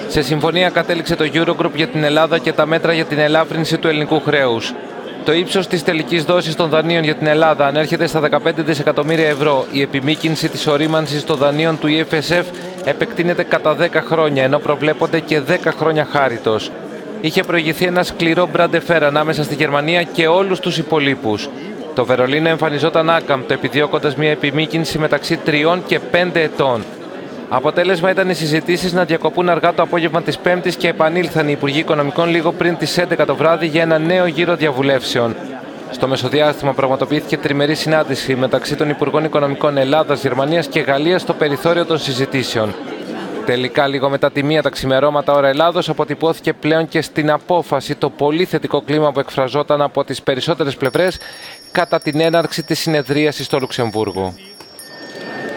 Σε συμφωνία κατέληξε το Eurogroup για την Ελλάδα και τα μέτρα για την ελάφρυνση του ελληνικού χρέους. Το ύψος της τελικής δόσης των δανείων για την Ελλάδα ανέρχεται στα 15 δισεκατομμύρια ευρώ. Η επιμήκυνση της ορίμανσης των δανείων του EFSF επεκτείνεται κατά 10 χρόνια, ενώ προβλέπονται και 10 χρόνια χάριτος. Είχε προηγηθεί ένα σκληρό μπραντεφέρ ανάμεσα στη Γερμανία και όλους τους υπολείπους. Το Βερολίνο εμφανιζόταν άκαμπτο, επιδιώκοντας μια επιμήκυνση μεταξύ 3 και 5 ετών. Αποτέλεσμα ήταν οι συζητήσεις να διακοπούν αργά το απόγευμα της Πέμπτης και επανήλθαν οι Υπουργοί Οικονομικών λίγο πριν τις 11 το βράδυ για ένα νέο γύρο διαβουλεύσεων. Στο μεσοδιάστημα πραγματοποιήθηκε τριμερή συνάντηση μεταξύ των Υπουργών Οικονομικών Ελλάδας, Γερμανίας και Γαλλίας στο περιθώριο των συζητήσεων. Τελικά, λίγο μετά τη 1 τα ξημερώματα ώρα Ελλάδος, αποτυπώθηκε πλέον και στην απόφαση το πολύ θετικό κλίμα που εκφραζόταν από τις περισσότερες πλευρές κατά την έναρξη της συνεδρίασης στο Λουξεμβούργο.